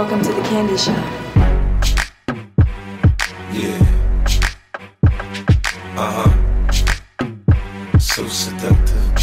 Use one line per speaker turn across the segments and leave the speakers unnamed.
Welcome to the candy shop.
Yeah. So seductive.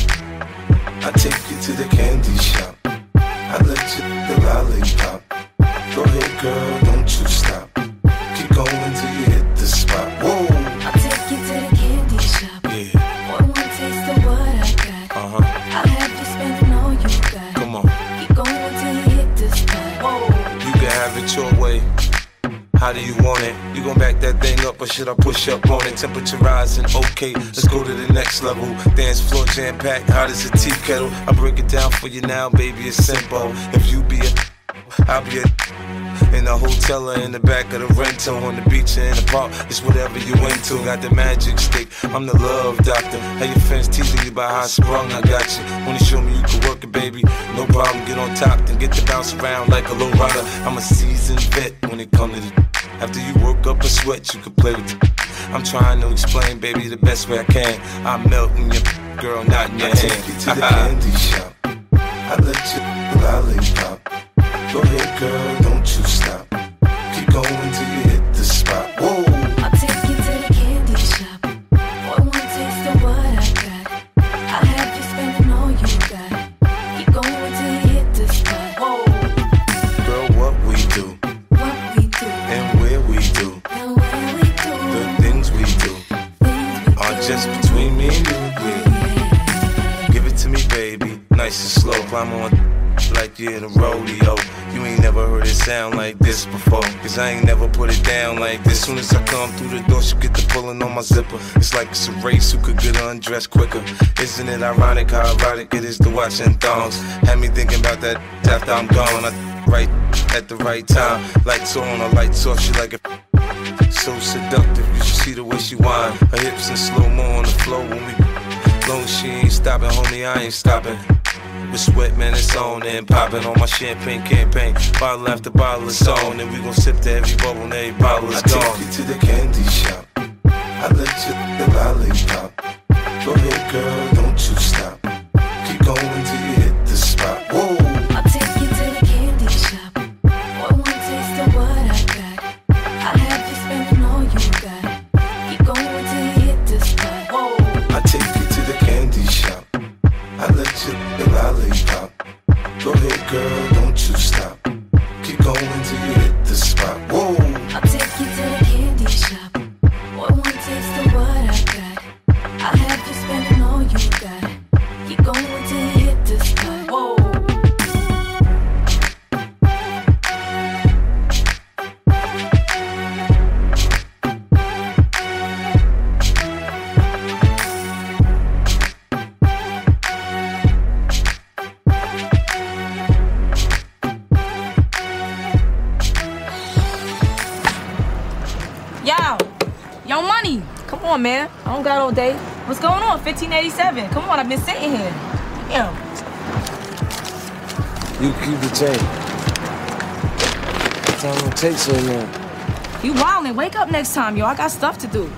I take you to the candy shop. I let you the lollipop. Go ahead, girl, don't you stop. Keep going till you hit the spot. Whoa.
I'll take you to the candy shop.
Yeah.
One taste of what I got. I'll have you spending all you got.
Come on.
Keep going till you hit the spot. Whoa.
You can have it your way. How do you want it? You gon' back that thing up or should I push up on it? Temperature rising, okay, let's go to the next level. Dance floor jam-packed, hot as a tea kettle. I break it down for you now, baby, it's simple. If you be a, I'll be a in the hotel or in the back of the rental, on the beach or in the park, it's whatever you into. Got the magic stick, I'm the love doctor. How your friends teasing you about how I sprung, I got you. Wanna show me you can work it, baby? No problem, get on top, then get to bounce around like a low rider. I'm a seasoned vet when it comes to the after you work up a sweat, you can play with it. I'm trying to explain, baby, the best way I can. I'm melting your girl, not in your hand. I take you to the candy shop. I let you lollipop. Go ahead, girl, don't you stop. Keep going till you hit the spot. Whoa.
I'll take you to the candy shop. One taste of what I got. I'll have you spending all you got. Keep going till you hit the spot. Whoa.
Girl, what we do,
What we do,
and where we do,
and where we do,
the things we do are just between me and you. Yeah. Give it to me, baby, nice and slow. Climb on like you're in a rodeo. You ain't never heard it sound like this before, cause I ain't never put it down like this. Soon as I come through the door, she get the pulling on my zipper. It's like it's a race who could get undressed quicker. Isn't it ironic how erotic it is to watch in thongs? Had me thinking about that after I'm gone. I right at the right time. Lights on, or lights off, she like it so seductive. You should see the way she whine. Her hips in slow-mo on the floor when we long as she ain't stopping, homie, I ain't stopping. With sweat, man, it's on and popping on my champagne campaign. Bottle after bottle is on, and we gon' sip to every bubble and every bottle is gone. I take you to the candy shop. I let you the lollipop. Go ahead, girl, don't you stop. Keep going till you hit the spot. Whoa.
I'll take you to the candy shop. One taste of what I got. I'll have you spending all you got. Keep going till you hit the spot. Whoa.
I take you to the candy shop. I let you the lollipop. Go ahead, girl, don't you stop. Keep going till you hit the spot. Whoa.
I'll take you to the candy shop. One taste of what I got. I'll have you spending all you got. Keep going till you hit the spot. Whoa.
Yo, money. Come on, man. I don't got all day. What's going on? 1587. Come on, I've been sitting here. Damn.
You keep the chain. What time it take so long?
You wildin'. Wake up next time, yo. I got stuff to do.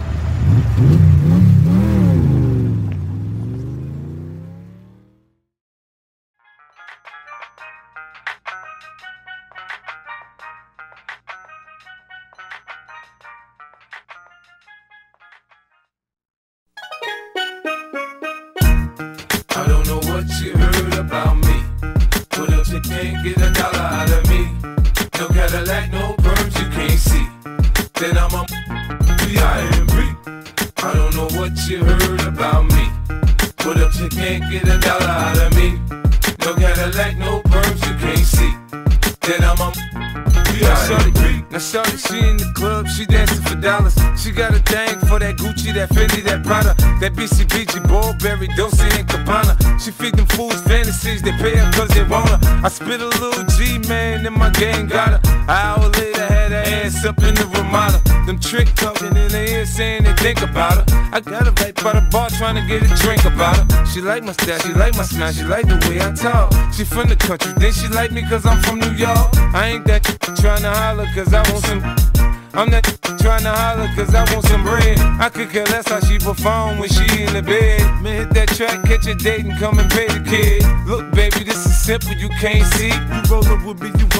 I don't know what you heard about me, but if you can't get $1 out of me, no Cadillac, no perms you can't see, then I'm a B.I.M.B. I don't know what you heard about me, but if you can't get $1 out of me, no Cadillac, no perms you can't see, then I'm a B.I.M.B.
Now shorty, she in the club, she dancing for dollars. She got a thing for that Gucci, that Fendi, that Prada, that BCBG, Burberry, Dolce and Gabbana. She feed them fools fantasies, they pay her cause they want her. I spit a little G, man, and my gang got her. An hour later, had her ass up in the Ramada. Them trick talking in her ear saying they think about her. I got her right by the bar trying to get a drink about her. She like my style, she like my smile, she like the way I talk. She from the country, then she like me cause I'm from New York. I ain't that trying to holler cause I want some. I'm not trying to holler cause I want some bread. I could care less how she perform when she in the bed. Man, hit that track, catch a date and come and pay the kid. Look baby, this is simple, you can't see. You rollin' with me, you rollin' with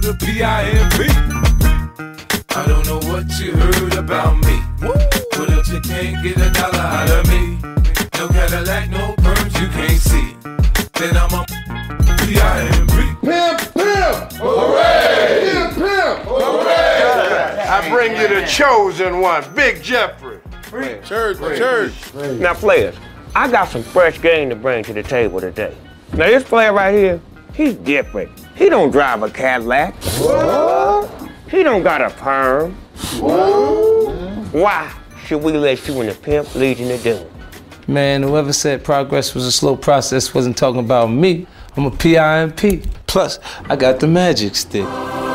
with a P-I-M-P. I don't know what you heard about me, but if you can't get $1 out of me, no Cadillac, no perms you can't see, then I'm a P-I-M-P.
Pimp, pimp, hooray! Pimp, pimp, hooray! I bring you the chosen one, Big Jeffrey. Church.
Now, players, I got some fresh game to bring to the table today. Now, this player right here, he's different. He don't drive a Cadillac. What? He don't got a perm. What? Why should we let you and the pimp lead you to do?
Man, whoever said progress was a slow process wasn't talking about me. I'm a P-I-M-P. Plus, I got the magic stick.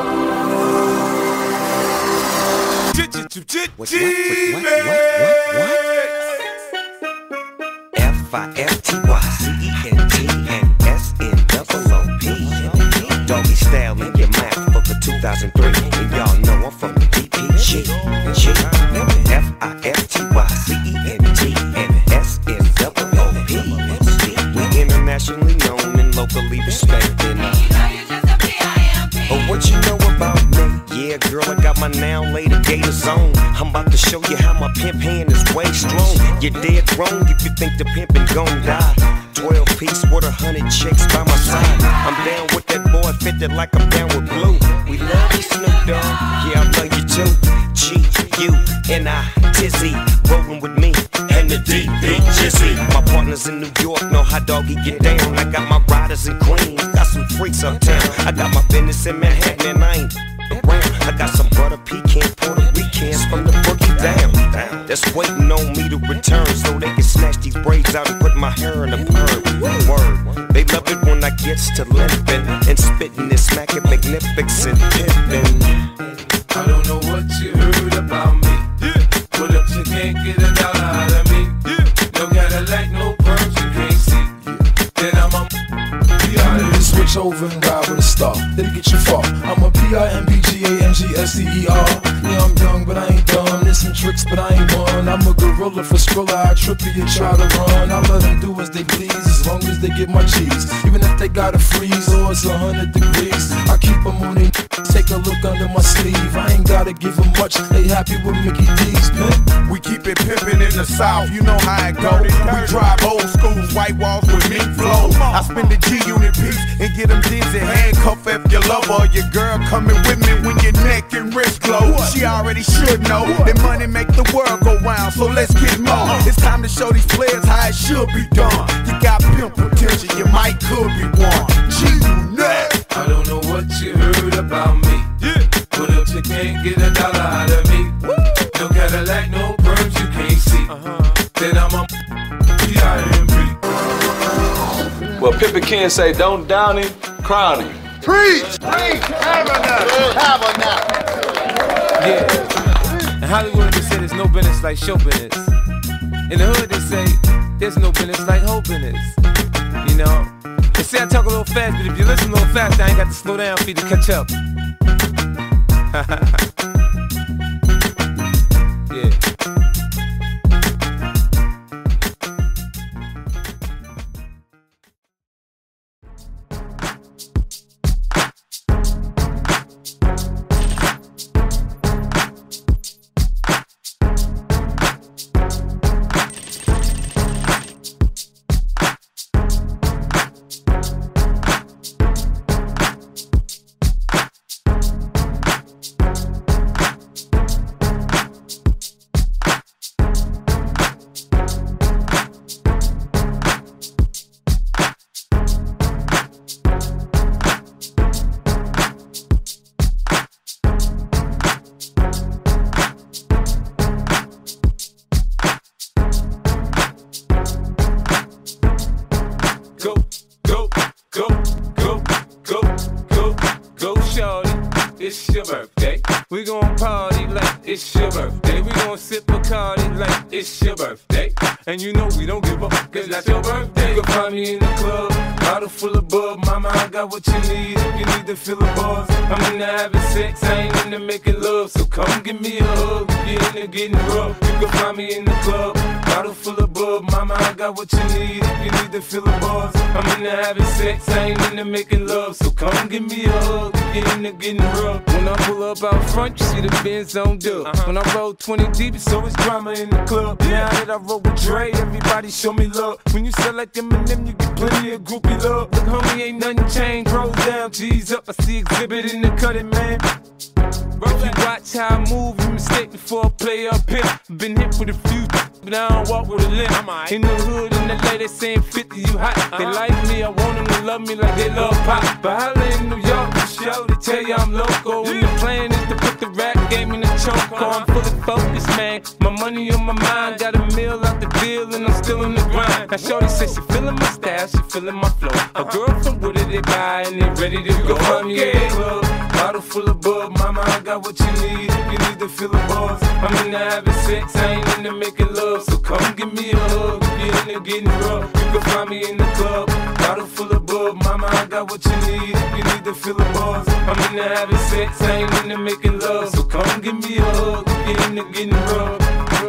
What? F-I-F-T-Y-C-E-N-T-N-S-N-O-O-P. Doggy style in your mouth for 2003. And y'all know I'm from the DPG. F-I-F-T-Y-C-E-N-T-N-S-N-O-O-P. We internationally known and locally respected. Oh, what you know about me? Yeah, girl, I got my now later gators on. I'm about to show you how my pimp hand is way strong. You're dead wrong if you think the pimpin' gon' die. 12-piece with 100 chicks by my side. I'm down with that boy, fitted like I'm down with Blue. We love you, Snoop Dogg. Yeah, I love you too. G-U-N-I, Tizzy, rollin' with me and the D-Big Jizzy. My partners in New York know how doggy get down. I got my riders in Queens, got some freaks uptown. I got my business in Manhattan and I ain't around. I got some butter pecan Puerto Ricans from the boogie down. That's waiting on me to return so they can snatch these braids out and put my hair in a perm. Word, they love it when I gets to limping and spitting and smacking magnificent pimping.
I don't know what you heard about me, but if you can't get $1 out of me, no Cadillac, no perms you can't see, then I'm a P-I-M-P.
Switch over and ride with a star, that'll get you far. I'm a P-I-M-P-G-A-N-G-S-T-E-R. Yeah, I'm young, but I ain't dumb. There's some tricks, but I ain't one. I'm a gorilla for Skrilla, I trip you and try to run. I let them do as they please, as long as they get my cheese. Even if they gotta freeze or it's 100 degrees, I keep them on their take a look under my sleeve. I ain't gotta give them much, they happy with Mickey D's, man.
We keep it pimpin' in the South, you know how it go. We drive old schools, white walls with mink flow. I spend the G-Unit piece and get them dizzy. Handcuff if your lover or your girl coming with me when your neck and wrist glow. She already should know that money make the world go round, so let's get more. It's time to show these players how it should be done. You got pimp potential, you might could be one. G-Unit.
I don't know what you heard about me, but if you can't get $1 out of me, no Cadillac, no perms you can't see, then I'm a P-I-M-P.
Well, Pimpin' Ken say, don't down him, crown him.
Preach! Have enough!
Yeah. In Hollywood, they say there's no business like show business. In the hood, they say there's no business like hoe business. You know? They say I talk a little fast, but if you listen a little fast, I ain't got to slow down for you to catch up. Yeah. It's your birthday. We gon' party like it's your birthday. We gon' sip Bacardi like it's your birthday. And you know we don't give up, cause that's your birthday. You can find me in the club, bottle full of bub. Mama, I got what you need if you need to fill the bars. I'm into having sex, I ain't into making love. So come give me a hug if you're into getting rough. You can find me in the club, bottle full of bub. Mama, I got what you need if you need to fill the bars. I'm into having sex, I ain't into making love. So come give me a hug if you're into getting rough. When I pull up out front, you see the Benz on dub. When I roll 20 deep, it's always drama in the club. Now that I roll with Dre, everybody show me love. When you sell like Eminem, you get plenty of groupie love. Look, homie, ain't nothing changed. Roll down, G's up. I see exhibit in the cutting, man. If you watch how I move, you mistake before I play up here. Been hit with a few, but I don't walk with a limp. In the hood, in the LA, they saying 50, you hot. They like me, I want them to love me like they love pop. But holla in New York, for show, they tell you I'm loco. And the plan is to put the rap game in the choke. I'm fully focused, man. My money on my mind, got a meal out the deal, and I'm still in the grind. Now shorty says she feeling my style, she feeling my flow. A girl from Wooded, they buy, and they ready to go. Find me in the club, bottle full of bub. Mama, I got what you need if you need to fill the bars. I'm into having sex, I ain't into making love. So come give me a hug if you're into getting rough. You can find me in the club, bottle full of bub. Mama, I got what you need if you need to fill the bars. I'm into having sex, I ain't into making love. So come give me a hug if you're into getting rough.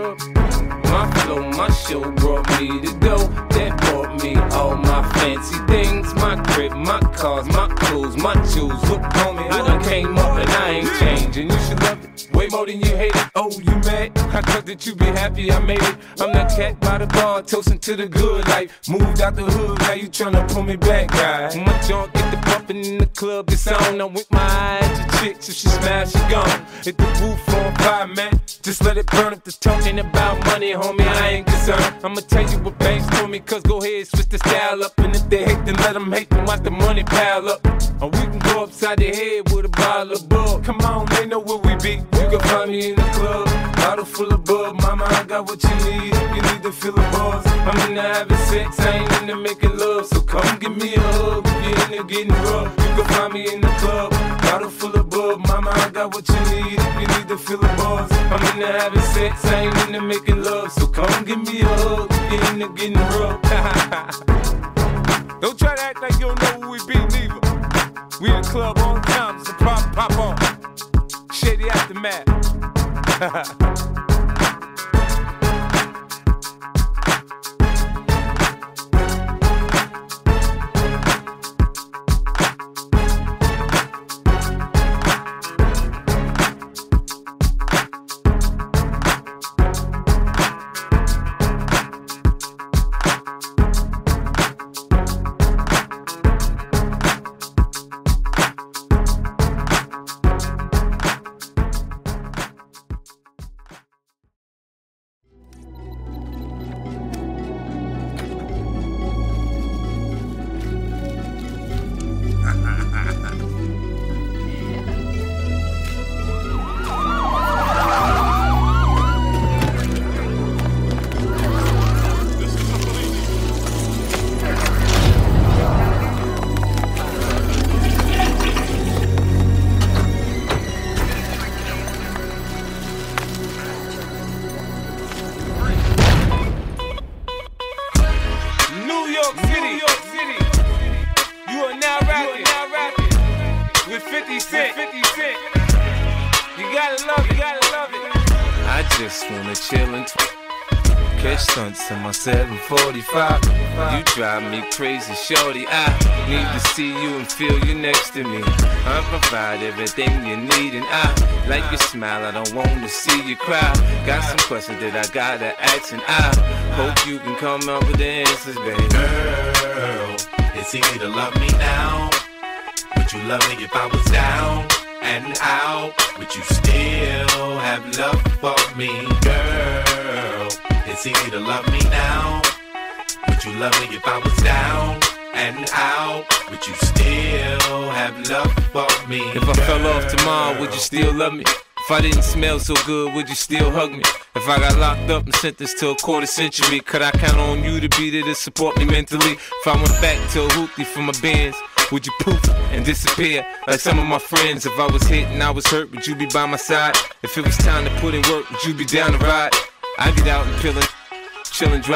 My flow, my show brought me the dough that bought me all my fancy things. My crib, my cars, my clothes, my shoes. Look, homie, I done came up and I ain't changing. You should love it way more than you hate it. Oh, you mad? I thought that you be happy I made it. I'm that cat by the bar, toasting to the good life. Moved out the hood, now you tryna pull me back, guy. My junk get the bumping in the club, it's on. I'm with my eyes, your chick, so she smash, she gone. Hit the roof on fire, man. Just let it burn up the talking about money, homie, I ain't concerned. I'ma tell you what banks told me, cause go ahead, switch the style up. And if they hate, then let them hate, then watch the money pile up. Or we can go upside the head with a bottle of bug. Come on, they know where we be. You can find me in the club, bottle full of bub. Mama, I got what you need if you need to fill the bars. I'm into having sex, I ain't into making love. So come give me a hug if you're into getting rough. You can find me in the club, bottle full of bub. Mama, I got what you need if you need to fill the bars. I'm into having sex, I ain't into making love. So come give me a hug if you're into getting rough. Don't try to act like you don't know who we be, neither. We in the club all the time, it's a pop on. Shady Aftermath.
with 50 Cent. You gotta love it,
I just wanna chill and catch stunts in my 745. You drive me crazy, shorty. I need to see you and feel you next to me. I provide everything you need, and I like your smile. I don't want to see you cry. Got some questions that I gotta ask, and I hope you can come up with the answers, baby.
Girl, it's easy to love me now. Would you love me if I was down and out? Would you still have love for me, girl? It's easy to love me now. Would you love me if I was down and out? Would you still have love for me,
If I fell off tomorrow, would you still love me? If I didn't smell so good, would you still hug me? If I got locked up and sentenced to a quarter century, could I count on you to be there to support me mentally? If I went back to a hoopty for my bands, would you poof and disappear like some of my friends? If I was hit and I was hurt, would you be by my side? If it was time to put in work, would you be down to ride? I get out and chill and drive.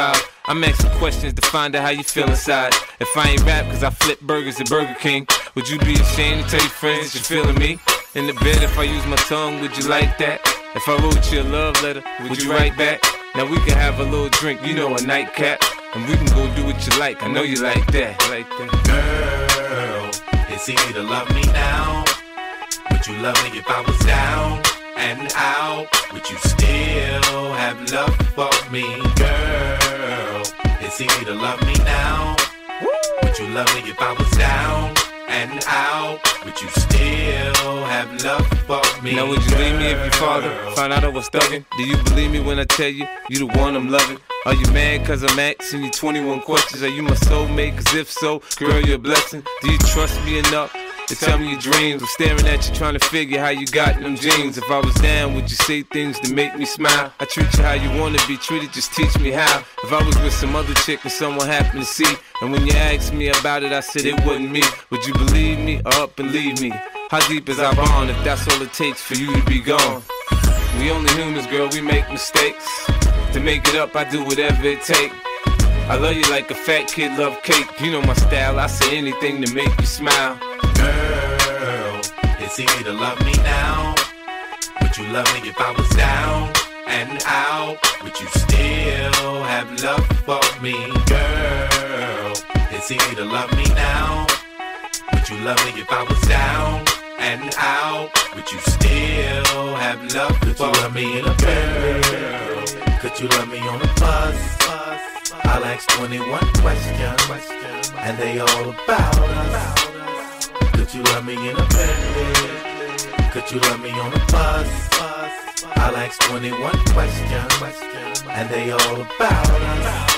I'm asking questions to find out how you feel inside. If I ain't rap cause I flip burgers at Burger King, would you be ashamed to tell your friends that you're feeling me? In the bed, if I use my tongue, would you like that? If I wrote you a love letter, would you write back? Now we can have a little drink, you know, a nightcap, and we can go do what you like. I know you like that.
Girl, it's easy to love me now. Would you love me if I was down and out? Would you still have love for me? Girl, it's easy to love me now. Would you love me if I was down and out? Would you still have love for me?
Now would you leave me if your father found out I was thugging? Do you believe me when I tell you, you the one I'm loving? Are you mad cause I'm asking you 21 questions? Are you my soulmate? Cause if so, girl, you're a blessing. Do you trust me enough to tell me your dreams? I'm staring at you trying to figure how you got them jeans. If I was down, would you say things to make me smile? I treat you how you wanna be treated, just teach me how. If I was with some other chick and someone happened to see, and when you asked me about it, I said it wasn't me, would you believe me or up and leave me? How deep is our bond if that's all it takes for you to be gone? We only humans, girl, we make mistakes. To make it up, I do whatever it takes. I love you like a fat kid love cake. You know my style, I say anything to make you smile.
Girl, it's easy to love me now. Would you love me if I was down and out? Would you still have love for me? Girl, it's easy to love me now. Would you love me if I was down and out? Would you still have love for me? Could you love me in a girl? Could you love me on a bus? I'll ask 21 questions, and they all about us. Could you love me in a bed? Could you love me on a bus? I'll ask 21 questions, and they all about us.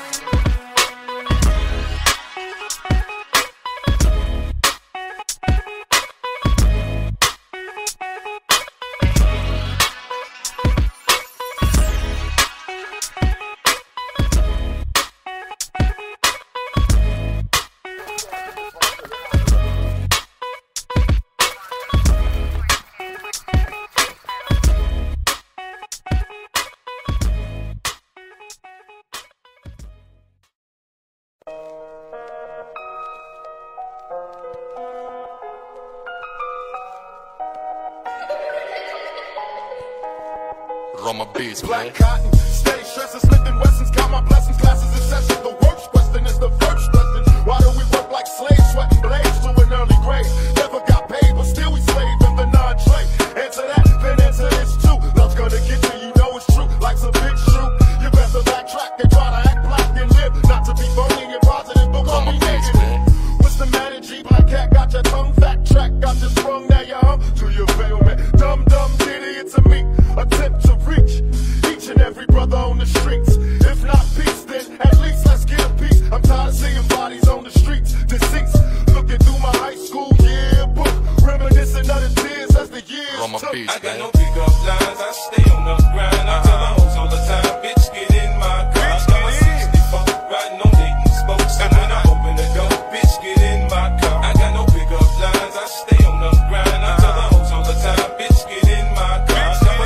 Roma beats,
Black cotton, steady stressing, slipping Westons, count my blessings, classes in session. The worst question is the first lesson. Why do we work like slaves, sweating blades to an early grave? Never got paid, but still we slave in the non-trade. Answer that, then answer this too. Love's gonna get you, you know it's true. Life's a big shoe. You better backtrack and try to act black and live. Not to be phony and positive, but want me negative. What's the matter, G? Black cat got your tongue fat track, got you sprung, now you hum to your failment. Dumb, idiots of me. Attempt to reach each and every brother on the streets. If not peace, then at least let's get a piece. I'm tired of seeing bodies on the streets, deceased. Looking through my high school yearbook, reminiscing of the tears as the years took.
I got no pick-up lines, I stay on the grind. I tell my hoes all the time, bitch, get in my car. I got my 64 riding on Dayton spokes. And when I open the door, bitch, get in my car. I got no pick-up lines, I stay on the grind. I tell my hoes all the time, bitch, get in my car.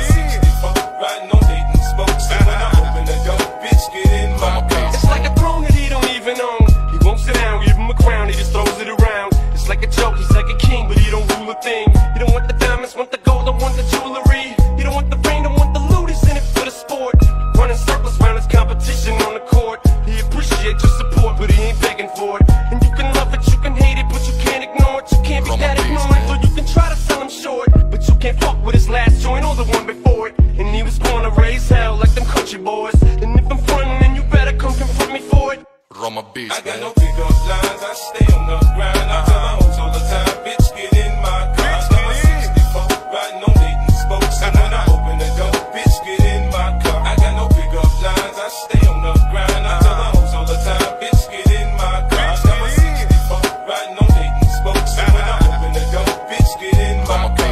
Riding on Dayton spokes, and when I open the door, bitch, get in my car.
It's like a throne that he don't even own. He won't sit down, give him a crown, he just throws it around. It's like a joke, he's like a king, but he don't rule a thing. He don't want the diamonds, want the gold, don't want the jewelry. He don't want the ring, don't want the loot, he's in it for the sport. Running circles round his competition on the court. He appreciates your support, but he ain't begging for it. And you can love it, you can hate it, but you can't ignore it. You can't be that ignorant, so you can try to sell him short, but you can't fuck with his last joint or the one before it. And he was born to raise hell like them country boys. And if I'm frontin', then you better come confront me for it.
Roma beats,
I got no pick-up lines, I stay on the grind. I tell my hoes all the time, bitch, get in my car. I got my 64 riding on Dayton spokes. And when I open the door, bitch, get in my car. I got no pick-up lines, I stay on the grind. I tell my hoes all the time, bitch, get in my car. I got my 64 riding on Dayton spokes. And when I open the door, bitch, get in my car.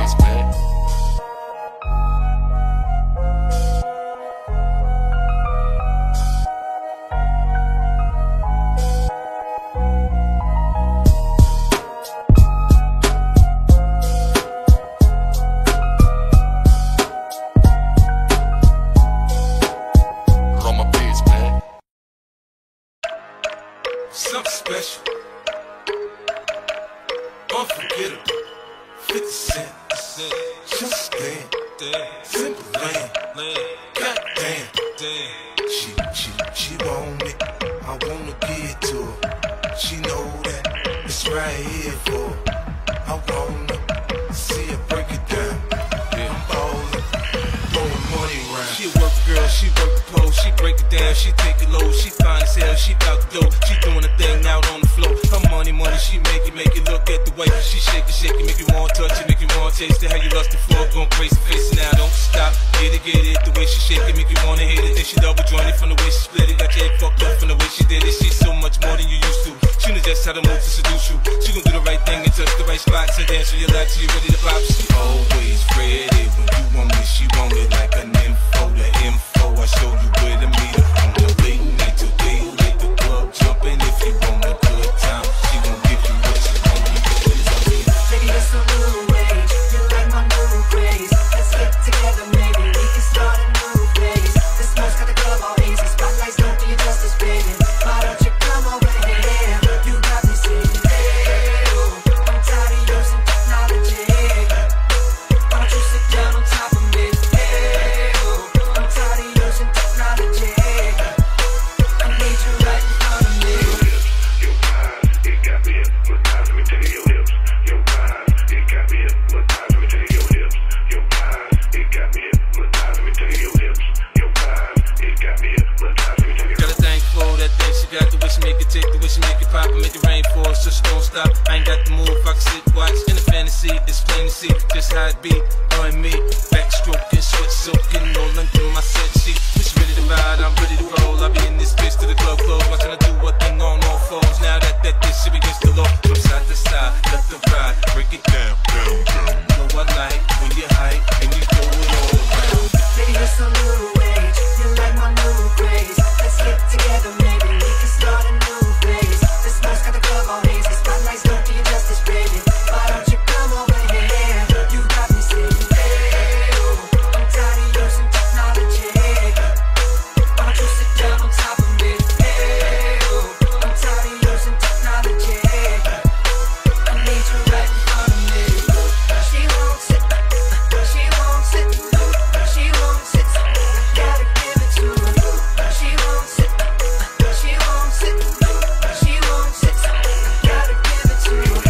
Simple land. Goddamn. She want it. I wanna give it to her. She know that it's right here for her. I wanna see her break it down. I'm ballin', throwing money around.
She a work girl, she work the pole, she break it down, she take it low, she fine as hell, she bout the dough, she doing a thing out on the floor. Her money, she make it look at the way she shake it, make you wanna touch it, make you wanna taste it. How you lust the floor, gon' crazy face it now, don't stop. Get it, the way she shake it, make you wanna hit it. Then she double jointed from the way she split it, got your head fucked up from the way she did it. She's so much more than you used to. She knows just how to move to seduce you. She gon' do the right thing and touch the right spots and dance with your life till you ready to pop. She always ready when you want me. She want it like an info. The info I show you where to meet her. On the late night till daylight, the club jumping. If you want a good time, she gon' give you what you want.
Baby, that's a new age. You like my new craze. Let's get together, maybe we can start a new phase. The smoke's got the club all easy. Spotlights don't do you justice, baby. Why don't you come over here? You got me singing. Hey, oh, I'm tired of using technology. Why don't you sit down on top of me? Hey, oh, I'm tired of using technology. I need you right in front of me.
Your vibe, it got me hypnotized. Let me tell you your hips. Your vibe, it got me hypnotized. Let me tell you your hips. Your vibe, it got me hypnotized. Let me tell you your hips. Your vibe, it got me hypnotized. Let me tell you.
Got a thing for that thing she got, the way she make it tick, the way she make it pop and make it rain for us so she don't stop. I ain't got the move, I can sit, watch in the fantasy, it's plain to see just how it be, her and me, backstroking, sweat soaking, all under my set sheet. When she ready to ride, I'm ready to roll. I be in this bitch till the club close, watching her do what thing on all fours. Now that this shit begins to low, from side to side, left to right, break it down. You know I like when you hype and you throw it all around.
Baby, it's a new age. You like my new craze. Let's get together, maybe we can start a new phase. The smoke's got the club all hazy. Spotlights don't do you justice, baby. Why don't you come over here? You got me singing. Hey, oh, I'm tired of using technology. Why don't you sit down on top of me? Hey, oh, I'm tired of using technology. I need you right in front of me. She won't sit. She won't sit. She won't sit. Gotta give it to her. She won't sit. She won't sit. She won't sit. Gotta give it to her.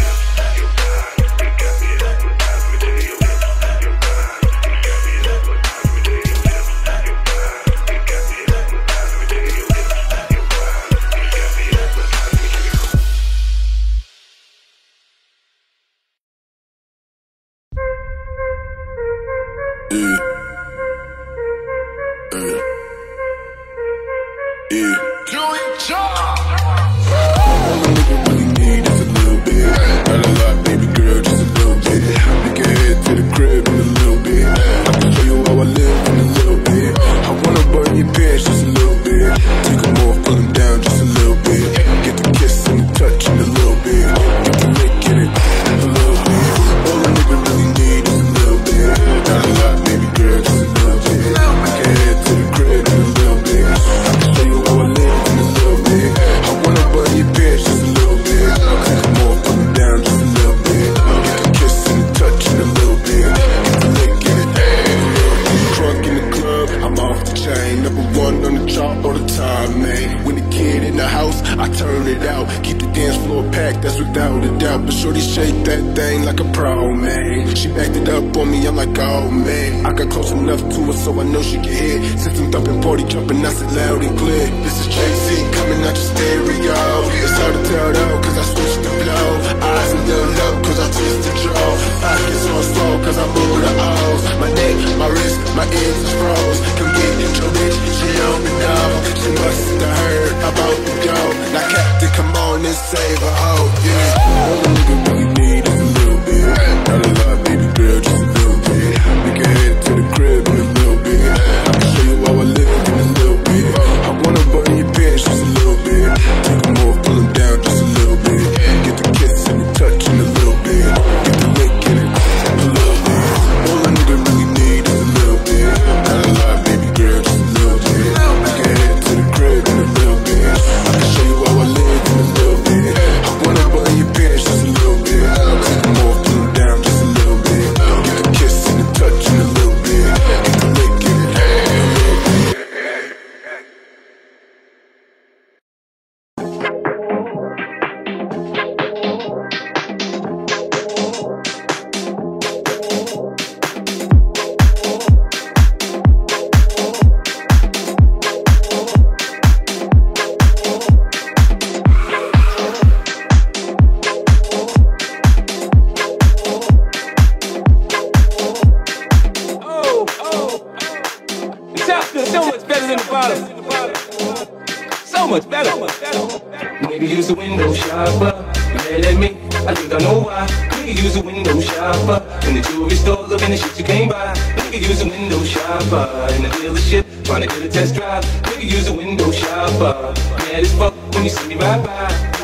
The top feels so much better than the bottom. So much better. Nigga use a window shopper. Mad at me, I think I know why. Nigga use a window shopper. In the jewelry store looking at shit you can't buy. Nigga use a window shopper. In the dealership trying to get a test drive. Nigga use a window shopper. Mad as fuck when you see me ride by.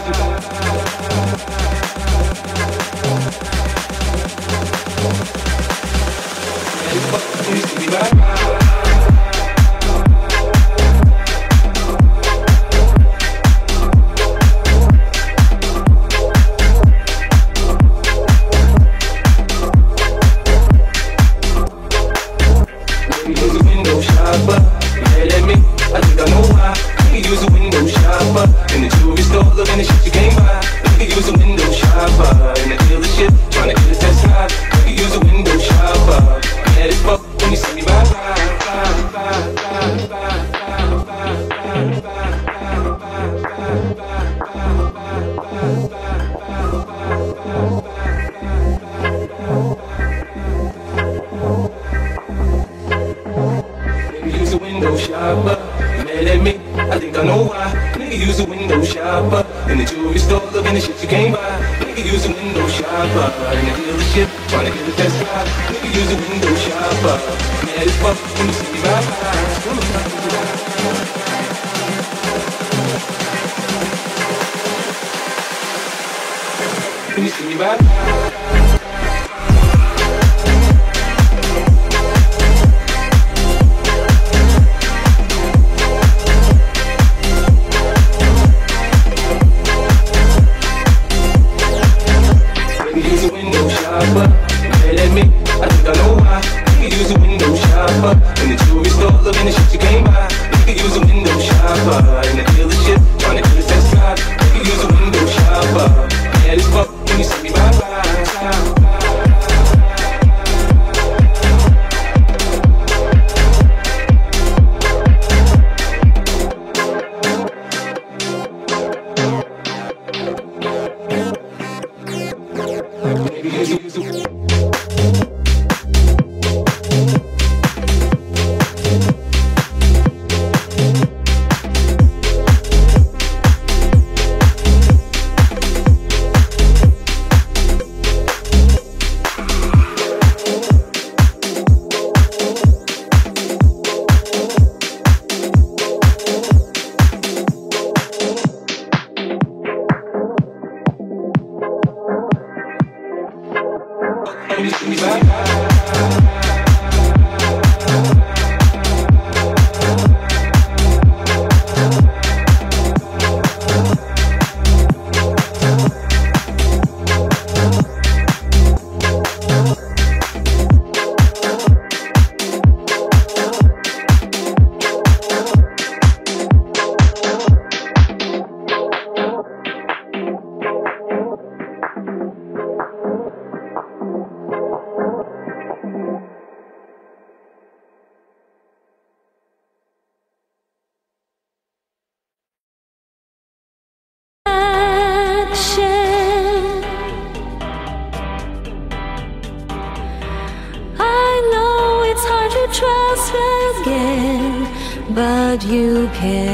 But you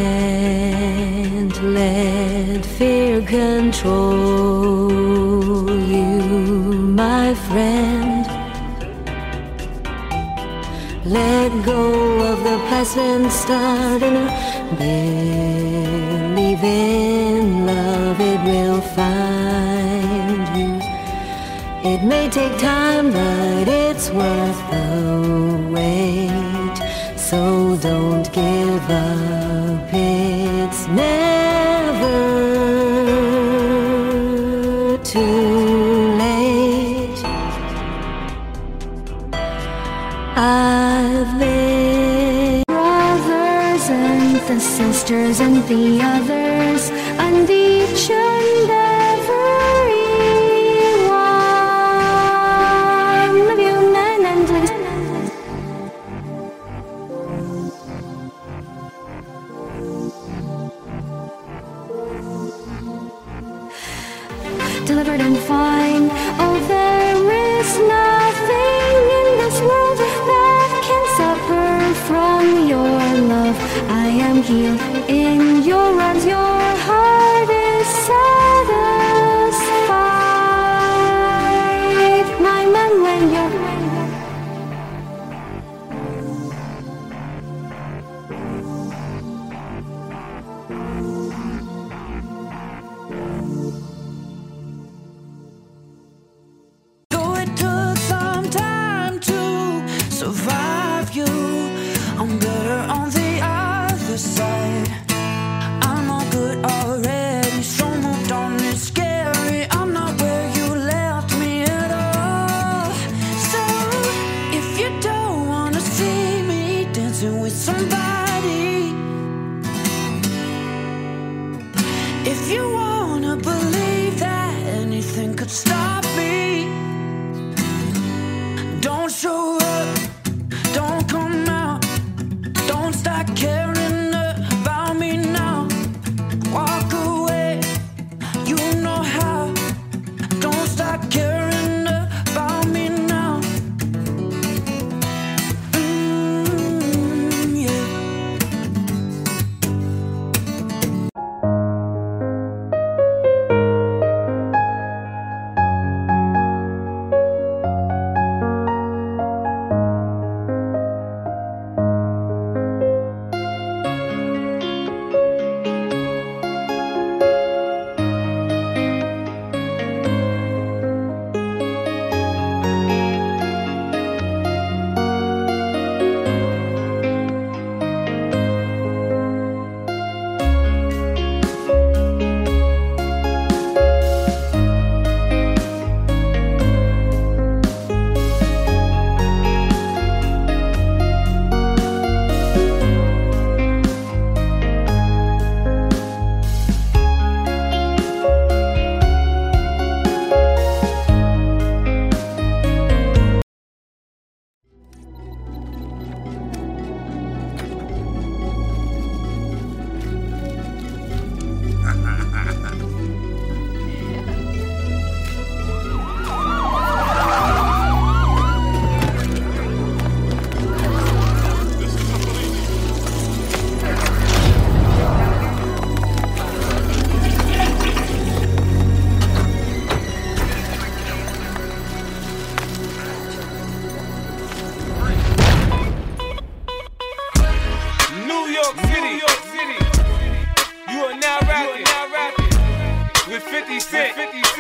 can't let fear control you, my friend. Let go of the past and start and believe in love, it will find you. It may take time, but it's worth the wait. So don't give up, it's never too late. I've been brothers and the sisters and the others and each and every one of you men and women. Delivered and fine. Oh, there is nothing in this world that can love, I am healed. In your arms, your heart is satisfied. My man, when you're
Though it took some time to survive you, I'm better on the other side. I'm all good already, so moved on, it's scary. I'm not where you left me at all. So if you don't wanna see me dancing with somebody, if you wanna believe that anything could stop me, don't show up, don't come out, don't start caring about me now. Walk away, you know how. Don't start caring about me now. Yeah.
New York City. You are now rapping with 50 Cent.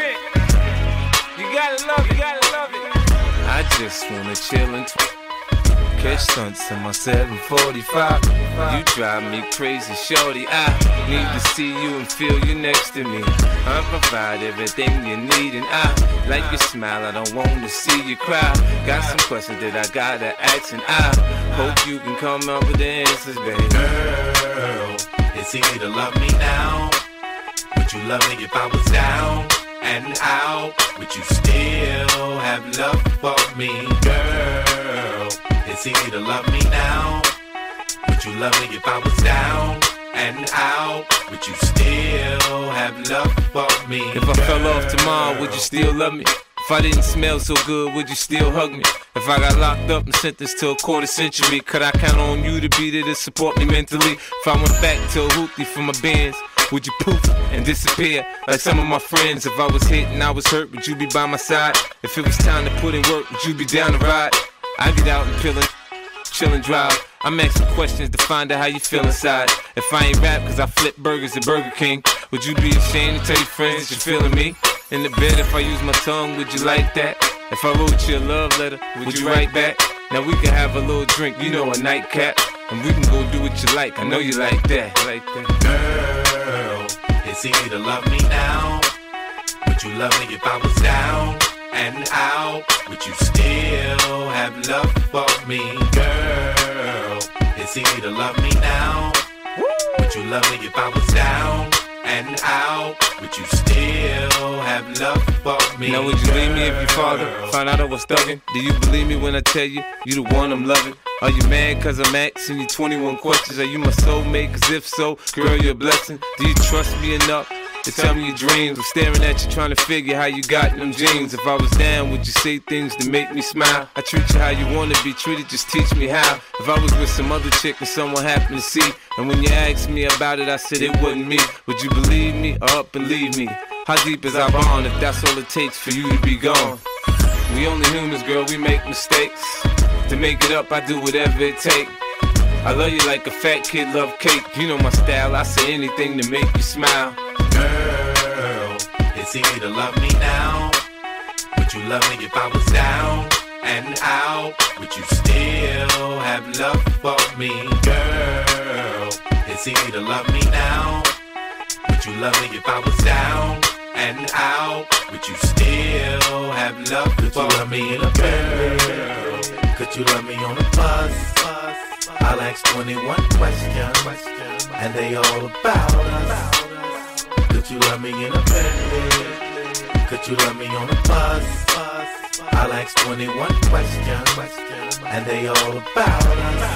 You gotta love it. I just wanna chill and catch stunts in my 745. You drive me crazy, shorty. I need to see you and feel you next to me. I provide everything you need, and I like your smile. I don't want to see you cry. Got some questions that I gotta ask, and I hope you can come up with the answers, baby.
Girl, it's easy to love me now. Would you love me if I was down and out? Would you still have love for me? Girl, it's easy to love me now. Would you love me if I was down and out? Would you still have love for me?
If I fell off tomorrow, would you still love me? If I didn't smell so good, would you still hug me? If I got locked up and sentenced to a quarter century, could I count on you to be there to support me mentally? If I went back to a hoopty for my bands, would you poof and disappear like some of my friends? If I was hit and I was hurt, would you be by my side? If it was time to put in work, would you be down to ride? I get out and chill and drive. I'm asking questions to find out how you feel inside. If I ain't rap cause I flip burgers at Burger King, would you be ashamed to tell your friends that you're feeling me? In the bed, if I use my tongue, would you like that? If I wrote you a love letter, would you write back? Now we can have a little drink, you know, a nightcap, and we can go do what you like. I know you like that.
Girl, it's easy to love me now. Would you love me if I was down and out? Would you still have love for me? Girl, it's easy to love me now. Would you love me if I was down and out? Would you still have love for me?
Now would you leave me if your father found out I was thugging? Do you believe me when I tell you, you the one I'm loving? Are you mad cause I'm asking you 21 questions? Are you my soulmate? Cause if so, girl, you're a blessing. Do you trust me enough to tell me your dreams. I'm staring at you trying to figure how you got them jeans. If I was down, would you say things to make me smile? I treat you how you wanna be treated, just teach me how. If I was with some other chick and someone happened to see, and when you asked me about it, I said it wasn't me, would you believe me or up and leave me? How deep is our bond if that's all it takes for you to be gone? We only humans, girl, we make mistakes. To make it up, I do whatever it takes. I love you like a fat kid love cake. You know my style, I say anything to make you smile.
Girl, it's easy to love me now. Would you love me if I was down and out? Would you still have love for me? Girl, it's easy to love me now. Would you love me if I was down and out? Would you still have love for me? Could you love me in a girl? Could you love me on a bus? I'll ask 21 questions, and they all about us. Could you love me in a bed? Could you love me on a bus? I'll ask 21 questions, and they all about us.